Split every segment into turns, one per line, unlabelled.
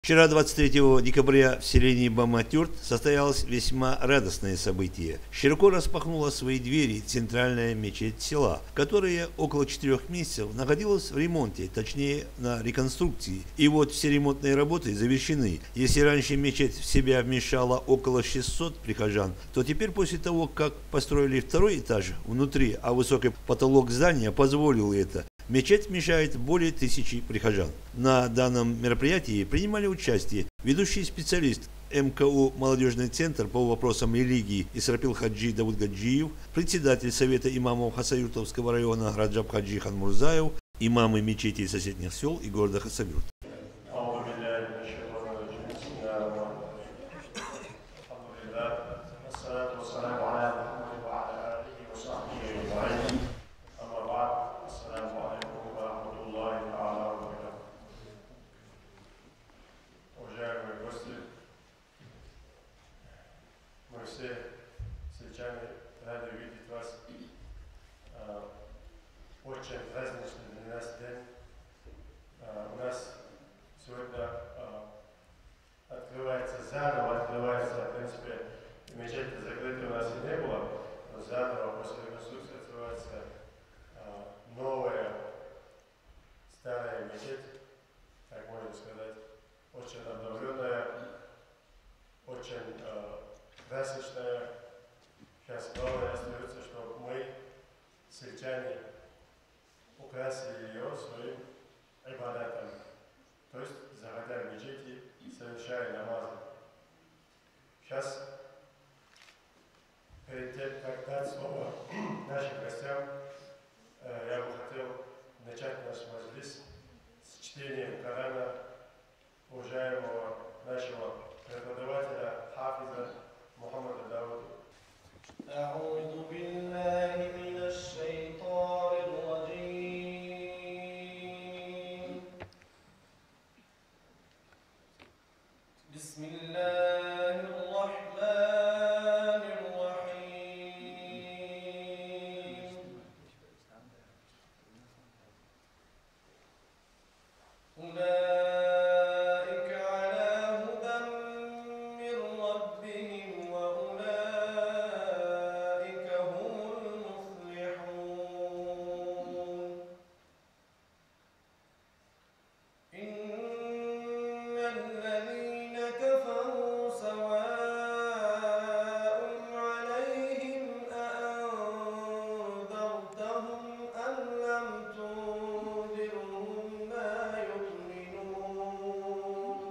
Вчера, 23 декабря, в селении Баматюрт состоялось весьма радостное событие. Широко распахнула свои двери центральная мечеть села, которая около 4 месяцев находилась в ремонте, точнее на реконструкции. И вот все ремонтные работы завершены. Если раньше мечеть в себя вмещала около 600 прихожан, то теперь после того, как построили второй этаж внутри, а высокий потолок здания позволил это, мечеть вмещает более 1000 прихожан. На данном мероприятии принимали участие ведущий специалист МКУ «Молодежный центр» по вопросам религии Исрапил Хаджи Давуд Гаджиев, председатель Совета имамов Хасавюртовского района Раджаб Хаджи Ханмурзаев, имамы мечетей соседних сел и города Хасавюрт.
Мы все сельчане рады видеть вас. Очень праздничный для нас день. У нас сегодня заново открывается, в принципе, мечеть закрытой у нас и не было, но заново после реконструкции открывается новая старая мечеть, так можно сказать, очень обновленная, очень красочная. Сейчас главное остается, чтобы мы, сельчане, украсили ее своим ибадатом, то есть заходя в мечети, совершая намазы. Сейчас, перед тем, как дать слово нашим гостям, я бы хотел начать наш маджлис с чтением Корана уважаемого нашего преподавателя Хафиза Мухаммада Дауда.
أعوذ بالله من الشيطان الرجيم بسم الله الرحمن الرحيم أولئك على هدى من ربهم وأولئك هم المفلحون إن الذين كفروا سواء عليهم أأنذرتهم أم لم تنذرهم لا يؤمنون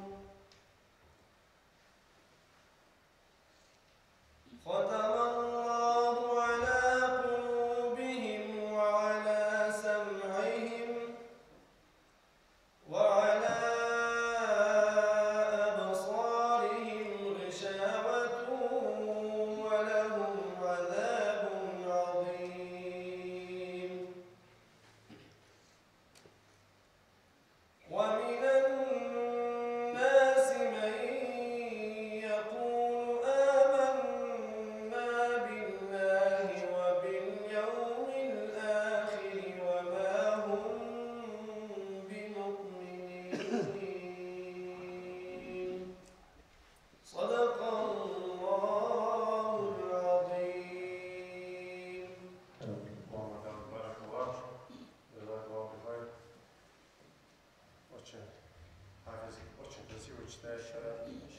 ختم الله على قلوبهم وعلى سمعهم وعلى أبصارهم غشاوة ولهم عذاب عظيم ومن الناس من يقول آمنا بالله وباليوم الآخر وما هم بمؤمنين صدق الله العظيم.
Мухаммад Баракуллах, Джазакаллаху бихайр. Очень Хафиз, очень красиво читаешь Коран.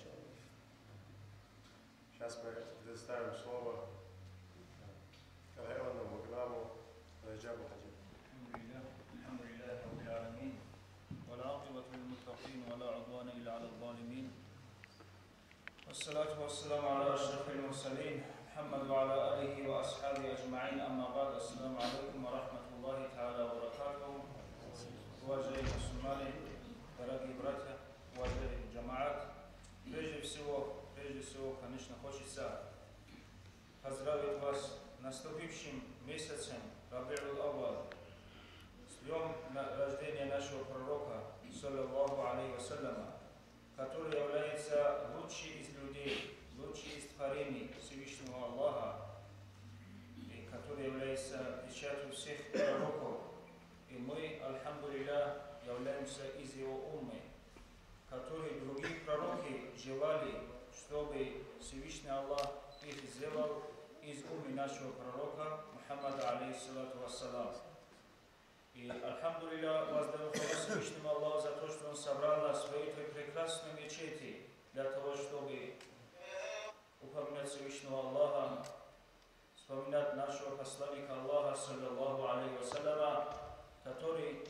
Сейчас мы предоставим слово районному имаму Раджабу Хаджи.
الحمد لله رب العالمين والعاقبة للمتقين ولا عدوان إلا على الظالمين والصلاة والسلام على أشرف المرسلين محمد وعلى آله وأصحابه أجمعين أما بعد السلام عليكم ورحمة الله تعالى وبركاته. Уважаемые мусульмане, дорогие братья, уважаемые джамаат, прежде всего, конечно, хочется поздравить вас с наступившим месяцем Раби'уль Аввал, с днем рождения нашего пророка, саллаллаху алейхи вассаляма, который является лучший из людей, лучший из творений Всевышнего Аллаха, и который является печатью всех пророков. И мы, альхамдулилля, являемся из его уммы. которые другие пророки желали, чтобы Всевышний Аллах их сделал из умы нашего пророка Мухаммада, алейхиссалату вассалам. И, альхамдулилля, воздаю хвалу Всевышнему Аллаху за то, что Он собрал нас в этой прекрасной мечети для того, чтобы упоминать Всевышнего Аллаха, вспоминать нашего посланника Аллаха, саллаллаху алейхи вассаляма, который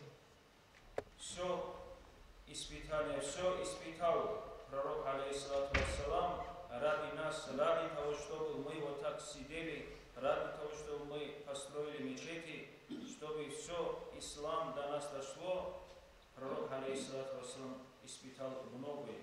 все испытание, все испытал пророк, алейхиссалату вассалам, ради нас, ради того, чтобы мы вот так сидели, ради того, чтобы мы построили мечети, чтобы все ислам до нас дошло, пророк, алейхиссалату вассалам, испытал многое.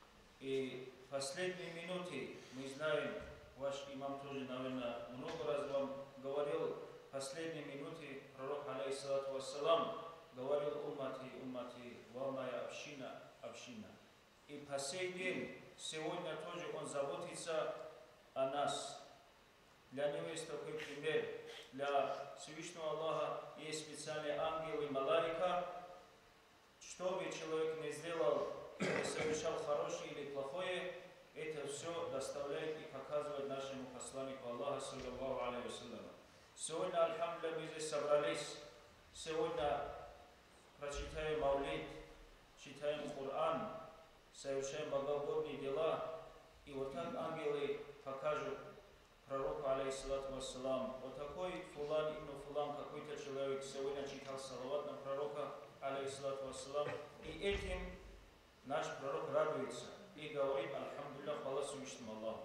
И в последние минуты, мы знаем, ваш имам тоже, наверное, много раз вам говорил, в последние минуты пророк, алейхиссалату вассалам, говорил: уммати, уммати, ва моя община, община. И по сей день, сегодня тоже он заботится о нас. Для него есть такой пример. Для Всевышнего Аллаха есть специальные ангелы, малайка. Что бы человек не сделал, не совершал хорошее или плохое, это все доставляет и показывает нашему посланнику Аллаха, саллаллаху алейхи вассалям. Сегодня, альхамдулилля, мы здесь собрались. Сегодня прочитаем Маулид, читаем Коран, совершаем богоугодные дела. И вот так ангелы покажут пророку, алейхиссалату вассалам: вот такой фулан ибн фулан, какой-то человек сегодня читал салават на пророка, алейхиссалату вассалам. И этим наш пророк радуется и говорит: альхамдулилля, хвала Всевышнему Аллаху.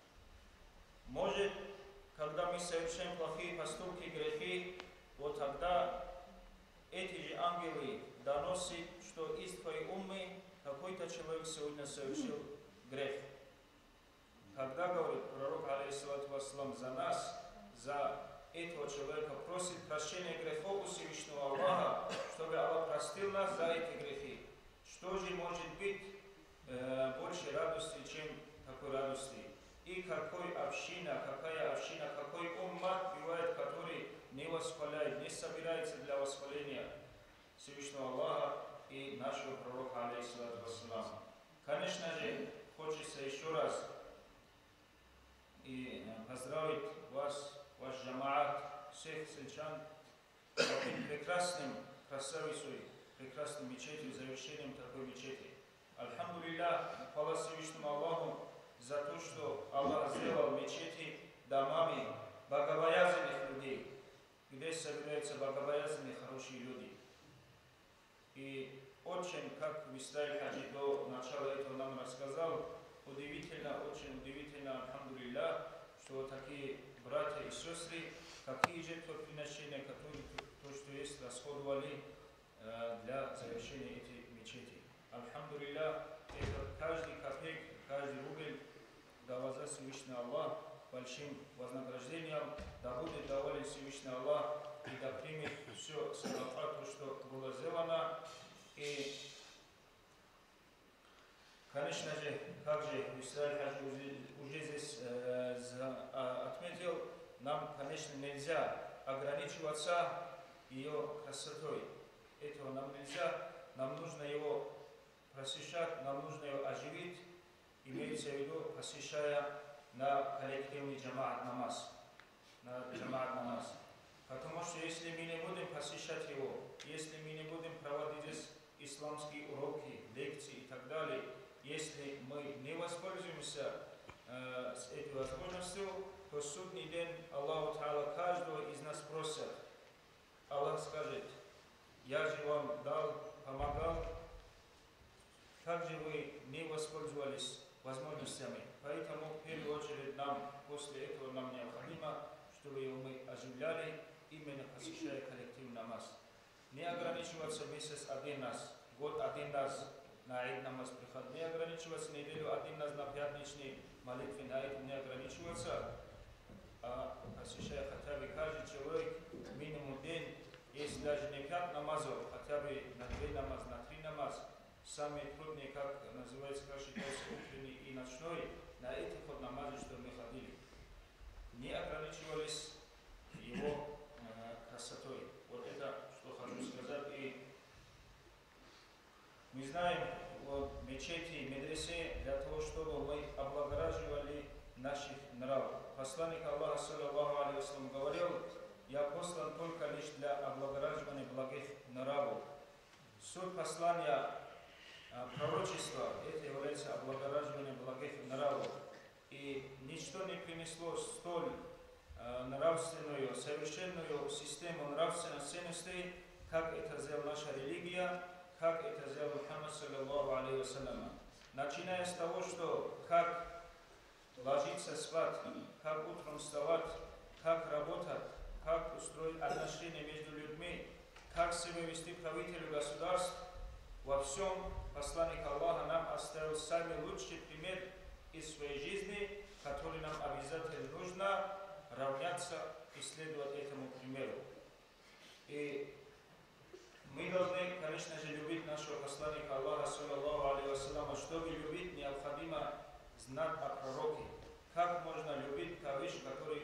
Может, когда мы совершаем плохие поступки, грехи, вот тогда эти же ангелы доносят, что из твоей уммы какой-то человек сегодня совершил грех. Когда, говорит пророк, алейхиссалату вассалам, за нас, за этого человека просит прощения грехов у Всевышнего Аллаха, чтобы Аллах простил нас за эти грехи. Что же может быть больше радости, чем такой радости? И какая община, какой уммат бывает, который не восхваляет, не собирается для восхваления Всевышнего Аллаха и нашего пророка, алейхиссалату вассалам. Конечно же, хочется еще раз и поздравить вас, ваш джамаат, всех сельчан, с таким прекрасным, красавицей, прекрасным мечетью, завершением такой мечети. Альхамдулилля, хвала Всевышнему Аллаху за то, что Аллах сделал мечети домами богобоязненных людей, где собираются богобоязненные хорошие люди. И очень, как Мистаиль Хаджи до начала этого нам рассказал, удивительно, очень удивительно, альхамдулилля, что такие братья и сестры, какие жертвоприношения, которые то, что есть, расходовали для завершения этой мечети. Альхамдулилля, это каждый копейк, каждый рубль да воздаст Всевышний Аллах большим вознаграждением, да будет доволен Всевышний Аллах и да примет все садака, то, что было сделано. И, конечно же, как же Мистаиль Хаджи уже здесь отметил, нам, конечно, нельзя ограничиваться ее красотой. Этого нам нельзя, нам нужно его просвещать, нам нужно его оживить, имеется в виду, посвящая на коллективный джамаат намаз. Потому что если мы не будем посвящать его, если мы не будем проводить здесь исламские уроки, лекции и так далее, если мы не воспользуемся с этой возможностью, то в судный день Аллаху Та'ала каждого из нас просит. Аллах скажет: я же вам дал, помогал, как же вы не воспользовались возможностями. Поэтому в первую очередь нам, после этого нам необходимо, чтобы его мы оживляли, именно посещая коллективный намаз. Не ограничиваться месяц один раз, год один раз на Аид намаз приход, не ограничиваться неделю один раз на пятничный молитвы, на этом не ограничиваться, а посещая хотя бы каждый человек минимум день, если даже не 5 намазов, хотя бы на 2 намаз, на 3 намаз. Самые трудные, как называется, как считается, утренний и ночной, на этих вот намазы, что мы ходили. Не ограничивались его красотой. Вот это, что хочу сказать. И мы знаем, вот мечеть все для того, чтобы мы облагораживали наших нравов. Посланник Аллаха, саллаллаху алейхи вассалям, говорил: «Я послан только лишь для облагораживания благих нравов». Суть послания пророчества – это является облагораживание благих нравов. И ничто не принесло столь нравственную, совершенную систему нравственных ценностей, как это сделала наша религия, как это сделал Мухаммад, саллаллаху алейхи вассалям. Начиная с того, что как ложиться спать, как утром вставать, как работать, как устроить отношения между людьми, как себя вести правителю государств, во всем посланник Аллаха нам оставил самый лучший пример из своей жизни, который нам обязательно нужно равняться и следовать этому примеру. И мы должны, конечно же, любить нашего посланника Аллаха, саллаллаху алейхи вассалям. Чтобы любить, необходимо знать о пророке. Как можно любить ту вещь, которую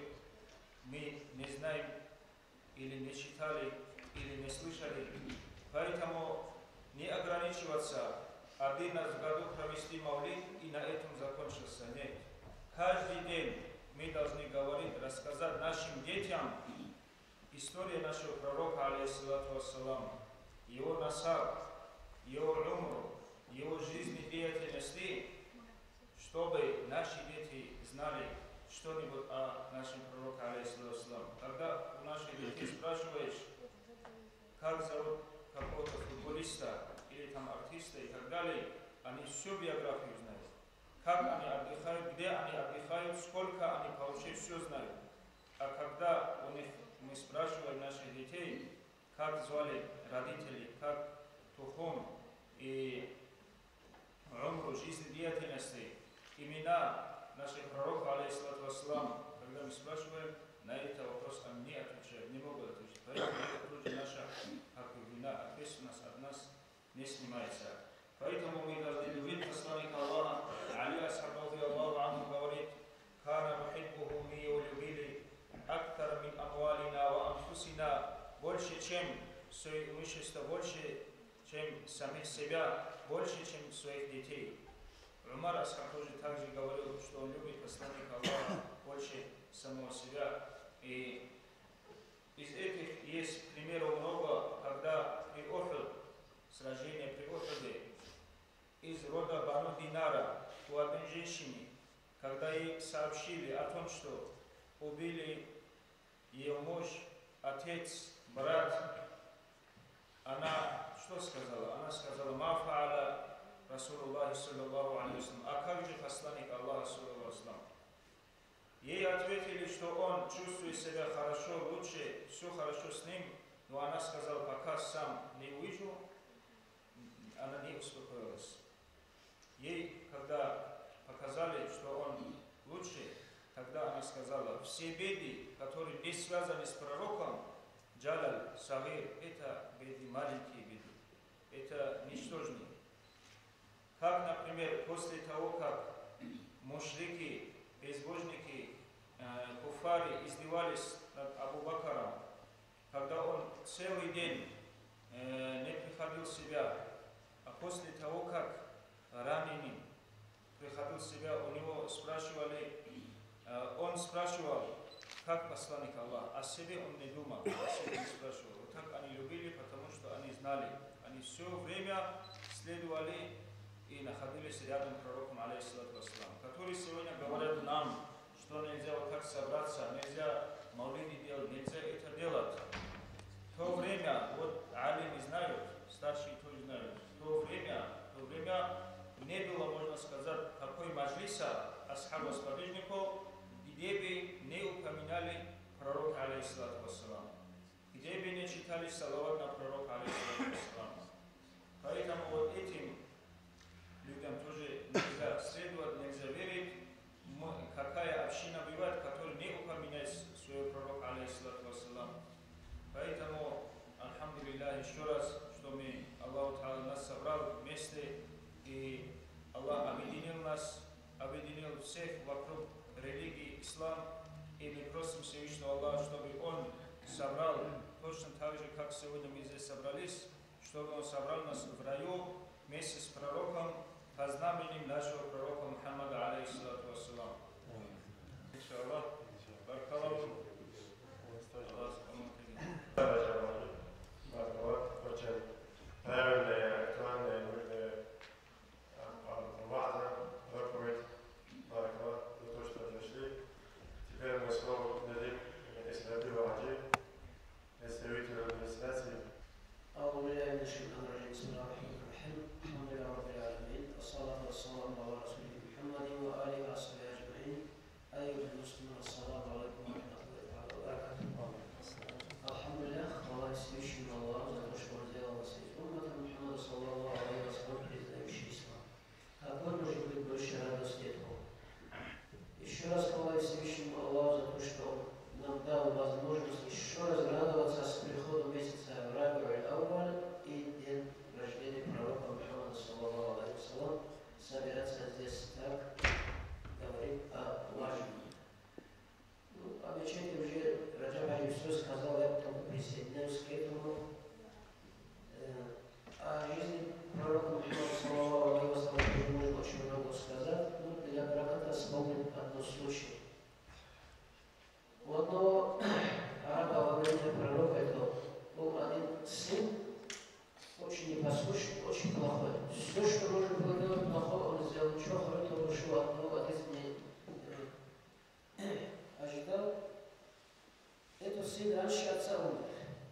мы не знаем, или не читали, или не слышали? Поэтому не ограничиваться один раз в году провести маулид и на этом закончился. Нет. Каждый день мы должны говорить, рассказать нашим детям историю нашего пророка, алейхиссалату вассалам, его насаб, его умру, его жизнедеятельности, чтобы наши дети знали что-нибудь о нашем пророке, алейхиссалату вассалам. Когда у наших детей спрашиваешь, как зовут какого-то футболиста или там артиста и так далее, они всю биографию знают. Как они отдыхают, где они отдыхают, сколько они получают, все знают. А когда у них мы спрашиваем наших детей, как звали родители, как тухум и умру, жизнедеятельности, имена наших пророков, алейхиссалату вассалам, когда мы спрашиваем, на этот вопрос они не отвечают, не могут отвечать. Поэтому это тоже наша вина, ответственность от нас не снимается. Поэтому мы должны любить посланника Аллаха. Али асхаб радийаллаху анху говорит: «Кана нухиббуху, мы его любили, актар мин амвалина ва анфусина», больше, чем свое имущество, больше, чем самих себя, больше, чем своих детей. Умар асхаб тоже также говорил, что он любит посланника Аллаха больше самого себя. И из этих есть примеров много, когда при Ухуд, сражение при Ухуде, из рода Бану Динара у одной женщины, когда ей сообщили о том, что убили ее муж, отец, брат, она что сказала? Она сказала: «Ма фа'аля Расулуллахи саллаллаху алейхи вассалям». А как же посланник Аллаха, саллаллаху алейхи вассалям? Ей ответили, что он чувствует себя хорошо, лучше, все хорошо с ним, но она сказала: «Пока сам не увижу», она не успокоилась. Ей, когда показали, что он лучше, тогда она сказала: «Все беды, которые не связаны с пророком, джалаль, сагир, это беды, маленькие беды, это ничтожные». Как, например, после того, как мушрики, безбожники, куфари издевались над Абу Бакром, когда он целый день не приходил в себя, а после того, как раненый приходил в себя, у него спрашивали, он спрашивал, как посланник Аллаха, о себе он не думал, о себе не спрашивал. Вот так они любили, потому что они знали, они все время следовали и находились рядом с пророком, алейхиссалату вассалам, которые сегодня говорят нам, что нельзя вот так собраться, нельзя маулиди делать, нельзя это делать. В то время, вот алимы знают, старшие тоже знают, в то время не было, можно сказать, такой маджлиса асхаба сподвижников, где бы не упоминали пророка, алейхиссалату вассалам, где бы не читали салават на пророка, алейхиссалату вассалам. Поэтому вот этим людям тоже нельзя следовать, нельзя верить. Какая община бывает, которая не упоминает своего пророка, алейхиссалату вассалам. Поэтому, альхамдулиллах, еще раз, что мы, Аллах Та'ala нас собрал вместе, и Аллах объединил нас, объединил всех вокруг религии ислам, и мы просим Всевышнего Аллаха, чтобы Он собрал точно так же, как сегодня мы здесь собрались, чтобы Он собрал нас в раю вместе с пророком, по знаменем нашего пророка Мухаммада, алейхиссалату вассалам. Иншаллах, баракаллаху. Аллах
Очень правильная, актуальная, нужная ваза, проповедь. Баракаллах, за то, что пришли. Теперь мы слово дадим, если это было один, представителю администрации.
أعوذ بالله من الشيطان الرجيم بسم الله الرحمن الرحيم الحمد لله رب العالمين والصلاة والسلام على رسوله محمد وآله وصحبه أجمعين أيها المسلمون السلام عليكم ورحمة الله تعالى وبركاته. Alhamdulillah, hvala Всевышнему Аллаху за то, что Он сделал нас из уммата Мухаммада саллаллаху алейхи ва саллям, признающий ислам. Какой может быть больше радости этого? Еще раз хвала Всевышнему Аллаху за то, что Он нам дал возможность еще раз радоваться с приходом месяца Раби'уль-Ауаль и день рождения пророка Мухаммада саллаллаху алейхи ва саллям, собираться здесь так, говорить о важном. Обычно уже Раджаб все сказал, я только присоединяюсь к этому. О жизни пророка Мухаммада саллаллаху алейхи ва саллям можно очень много сказать, но для браката вспомним одно случай. У одного араба во время пророка это был один сын, очень непослушный, очень плохой. Все, что можно было делать плохое, он сделал. Ничего хорошего, ушел от него, отец не ожидал. Этот сын раньше отца умер.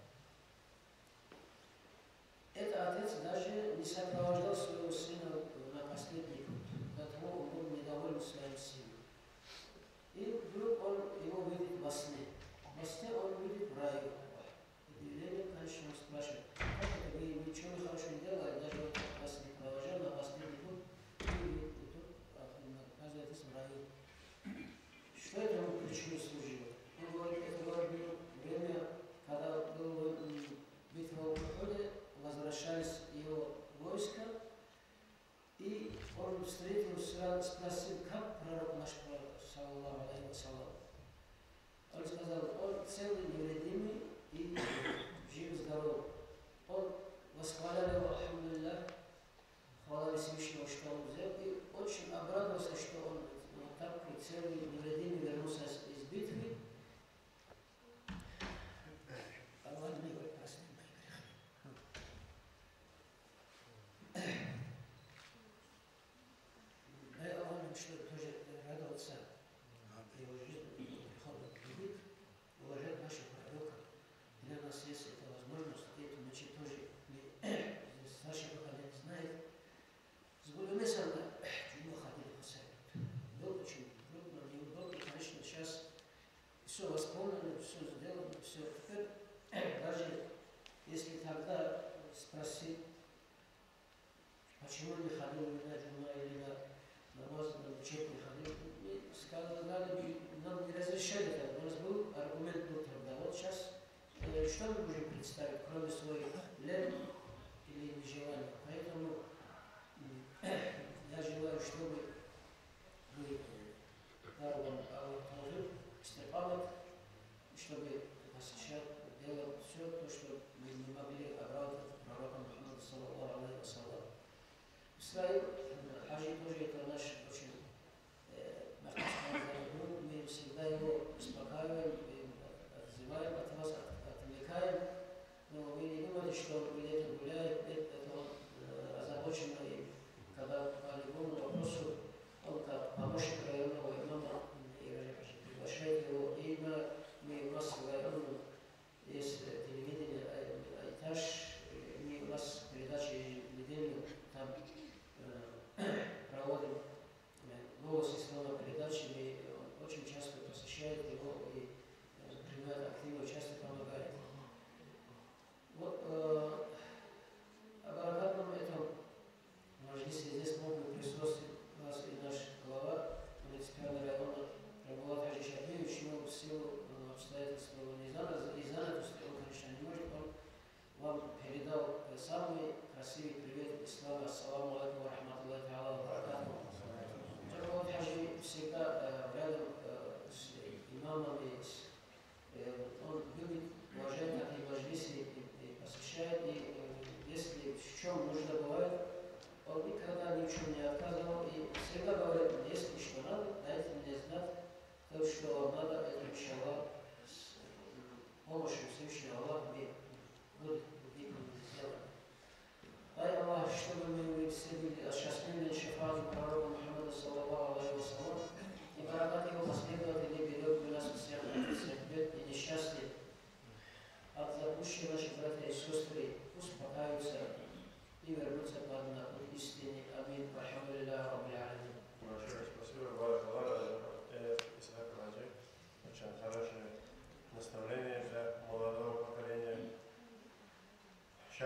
Этот отец даже не сопровождал своего сына на последний путь, потому он был недоволен своим сыном. И вдруг он его видит во сне. Во сне он видит в раю. Удивление, конечно, он спрашивает, как это вы ничего хорошего не делали, даже вас не провожал на последний путь, и тут оказывается в раю. Что этому причиной служило? Он говорит, это было время, когда была битва в Уходе, возвращались его войска, и он встретился, спросил, как пророк наш пророк, саллаллаху алейхи ва саллям. Он сказал, он целый, невредимый и жив-здоров. Он восхвалял его, алхамдулиллах, хвала Всевышнего, что он взял, и очень обрадовался, что он вот так целый, невредимый вернулся из битвы. Allah не говорит, прости мои грехи. Да и Allah нам что тоже радоваться его жизни, прихода к любви, уважать наших пророков. Для нас есть эта возможность, эту ночи тоже старшее поколение знает. С Гулюмесом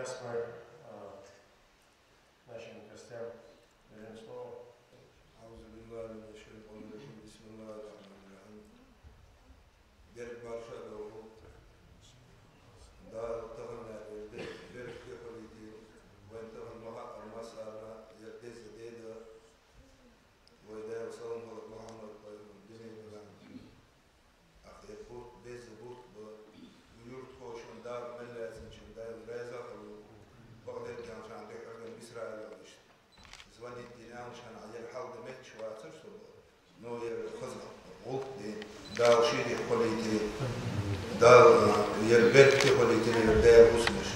Сейчас мы нашим гостям берем слово.
دال شيء قليتي دال يربط قليتي يربط وسمش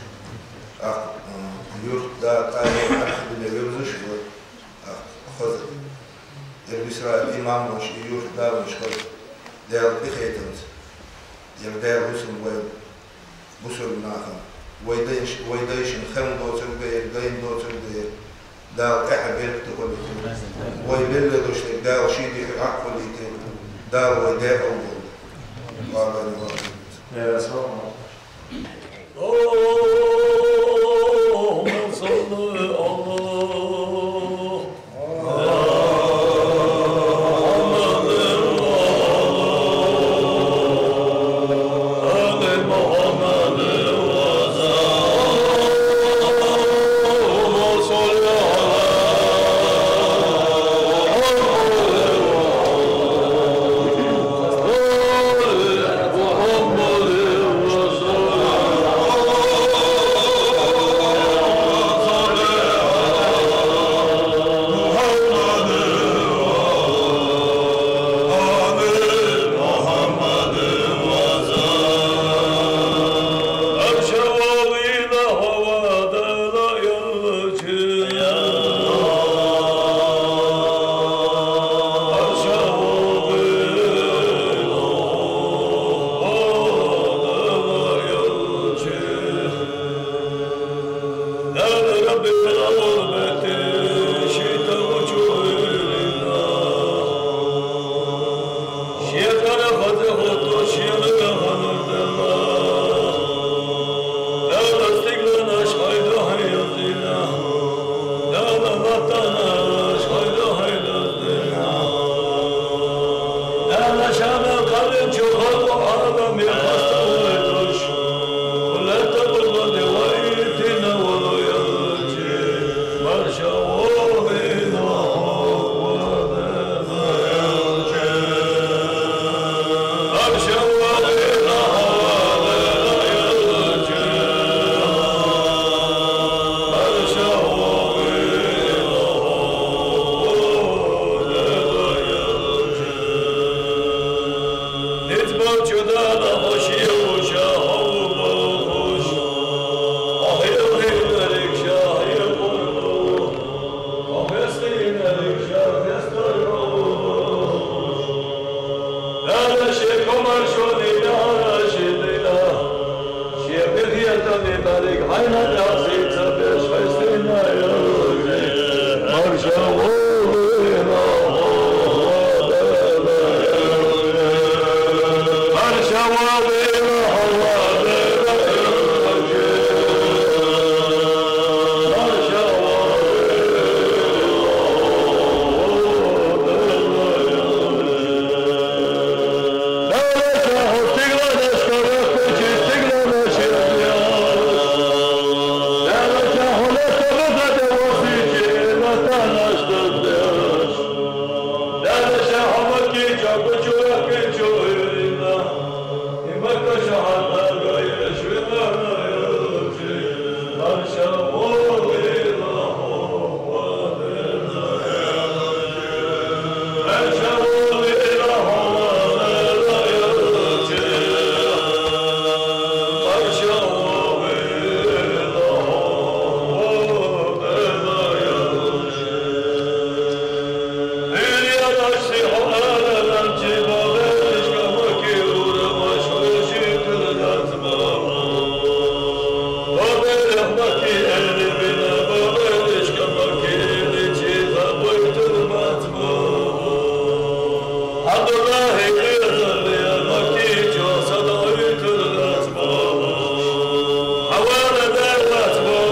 يرد دا تاني أحد من يرزش خذ الإسرائيل إمام مش يرد دا مش خذ دال بخيتنز يربط وسم وين بسر ناخن ويدايش خم دوتر بير داين دوتر بير دال أحد يربط قليتي ويبل دوش دال شيء قليتي دار وداء أول قال
يا رسول
اللهم صل Awala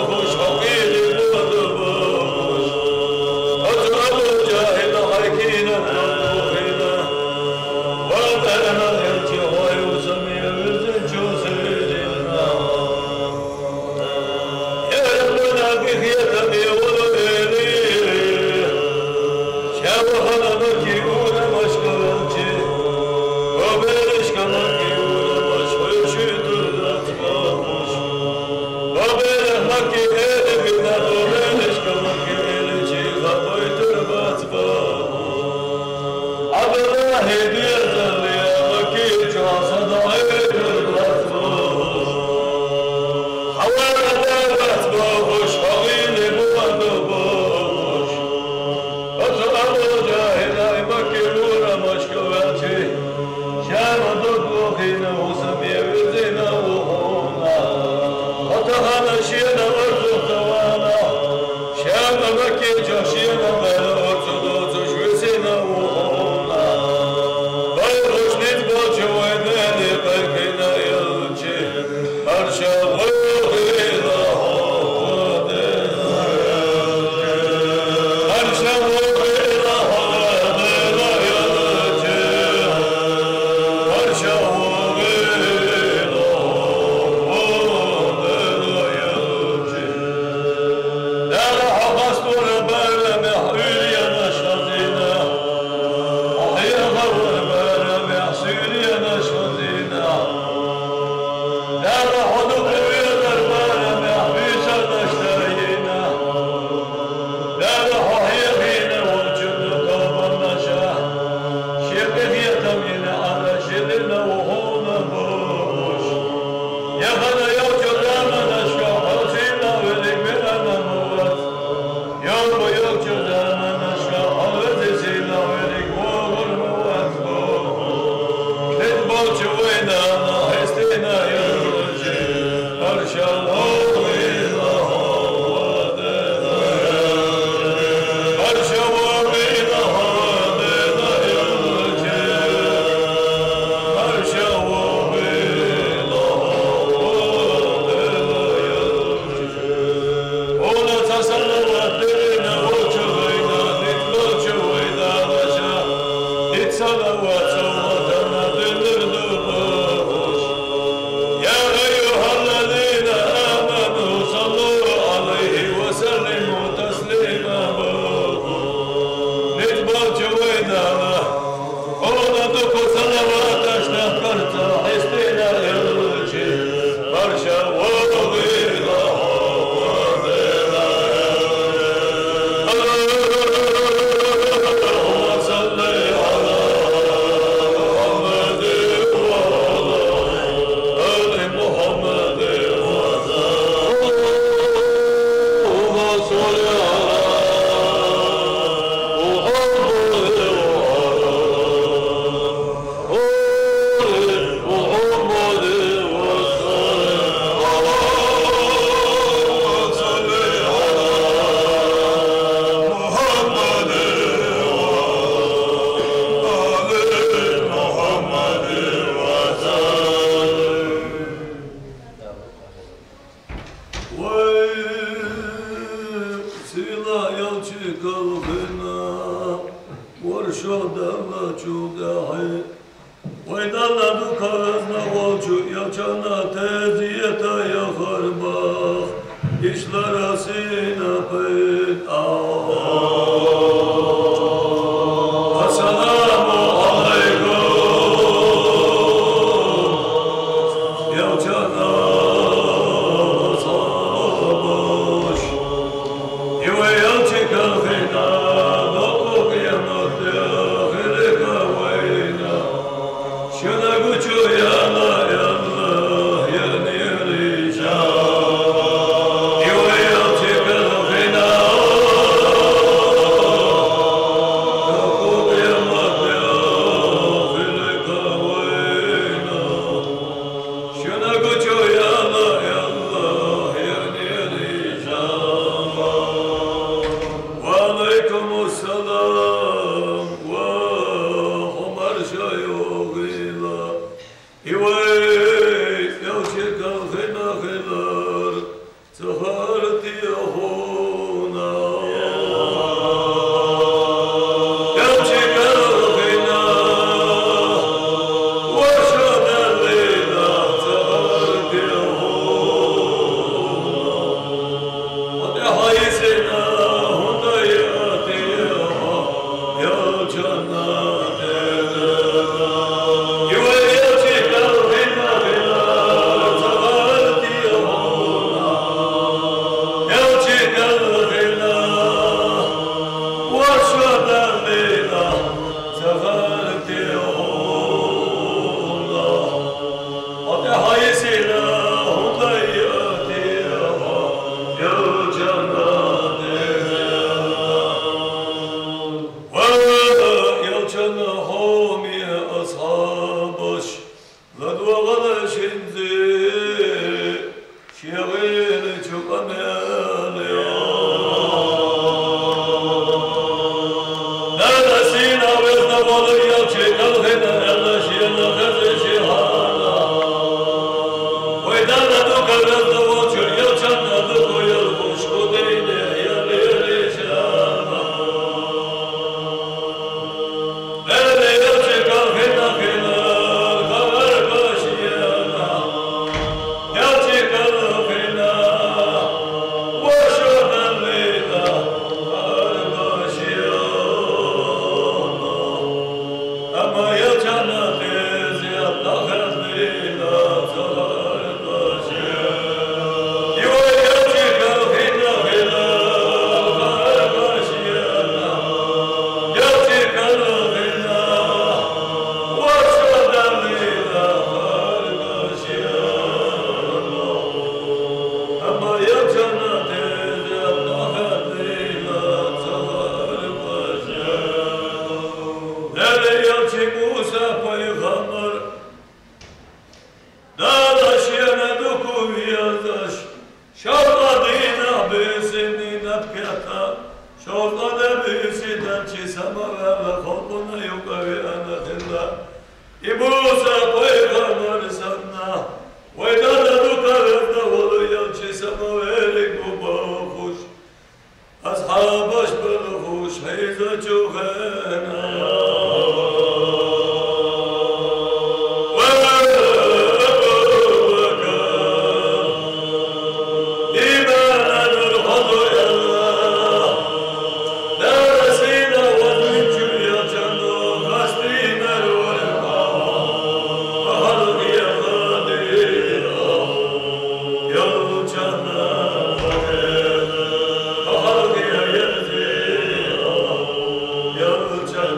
Yo,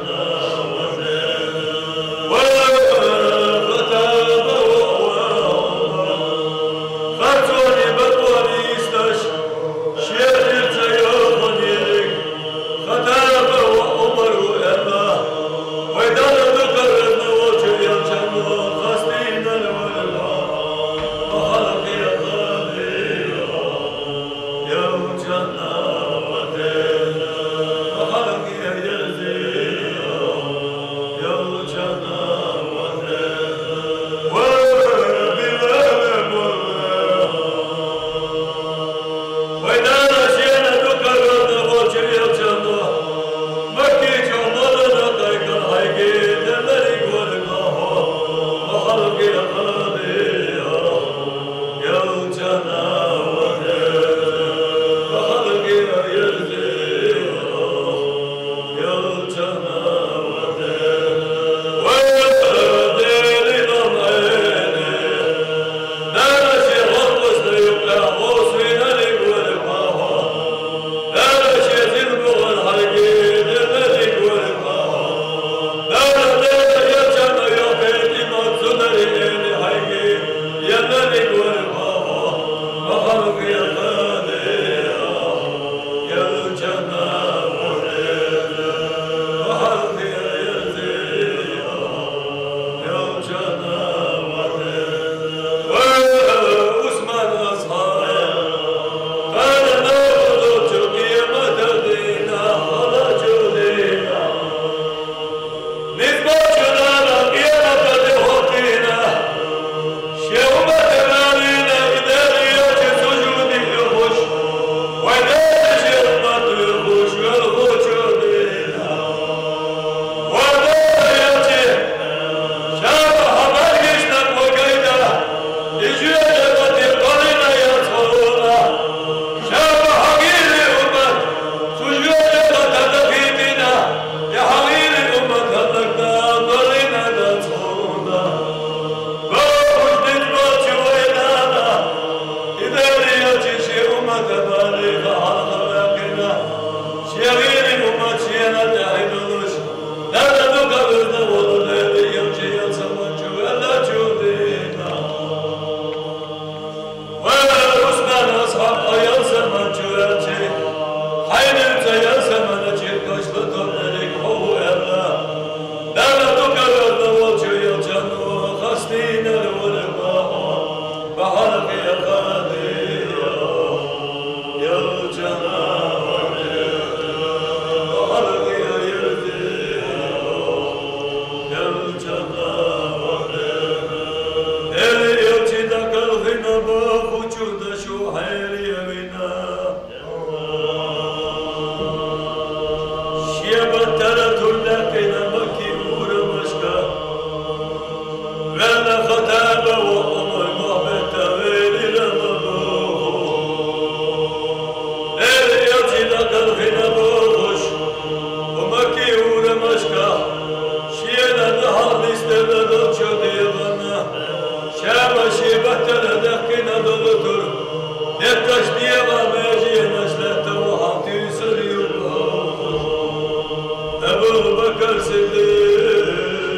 Bakır Sıddık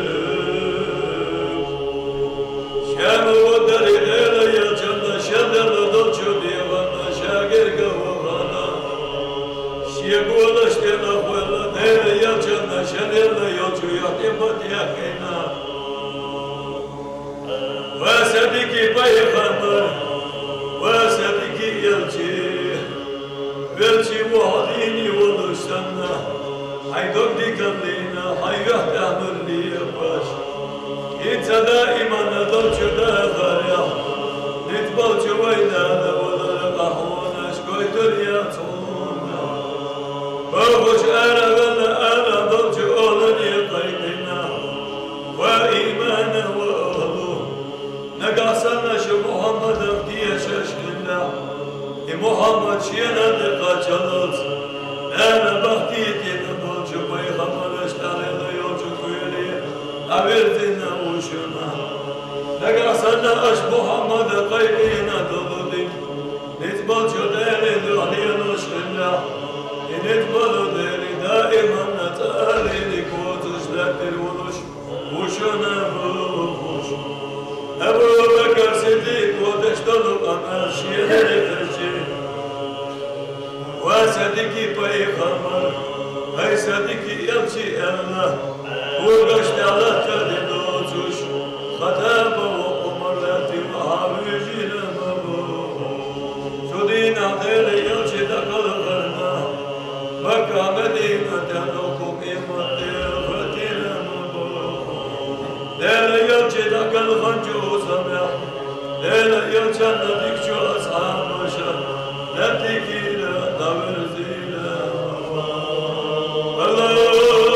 Şem-i Vadari Ele Yalçanda Şendel Dolçu Divana Şagir Gavana Şiyeguala Ştena Huela Ele Yalçanda Şendel Yolçu Yatimat Yakina Ve Sadiki Peygamber Ve Sadiki Yalçı Velçi Muhadini Olursanna Haydok Dikallina Haygah Tahmurli Baş İntada imana dolçuda Gharya Nitbalçı Vaydana Volara Kahvanaş Koydur Yatuna Babuş Ara Vela Ara Dolçu Olan Yakaydina Ve imana ve oğlu Negasana şu Muhammed'ım diye şaşkınla Muhammed şiyenadı kaçalız Nâne bahtiyetine dolcu Peygamber eştarıyla yolcu kuyuli Avirdine uşuna Negasana aş Muhammed'e kaybine doludin Nitbalcu değeri dualiyen uşkilla Nitbalu değeri daiman netârini Kutuşlettir uluş Uşuna vuruş Ebu Bekir Sıddık Kudeş dolu amel şiyeleri tercih Ve Sadiki Peygamber Ey Sadiki Elçi Allah Uğraştı Allah terdi doçuş Hatabı ve umarlati mahavücine mabu Sudina deli Elçi de kalırına Mekka Medine'den okum imaddi Fetine mabu Deli Elçi de kalırınca uzamya Deli Elçi de dikçu ashamışa Netikile daverzile Allah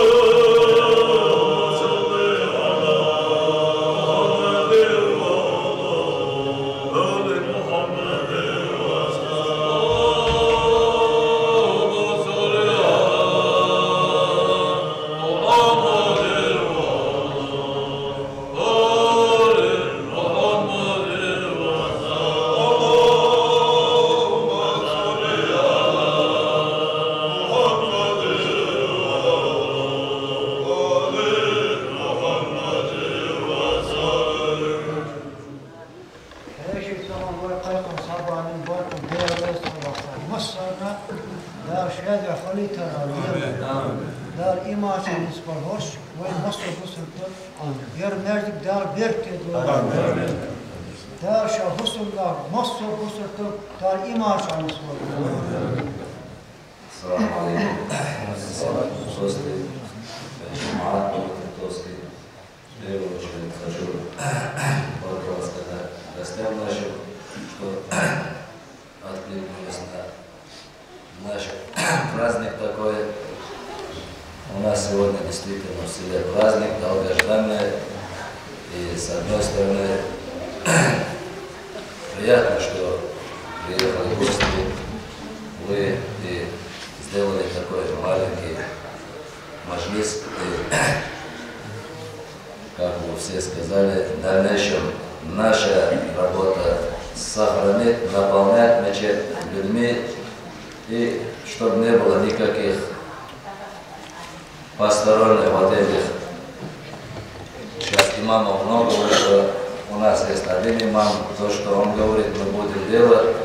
посторонних вот этих. Сейчас имамов много, что у нас есть один имам, то, что он говорит, мы будем делать.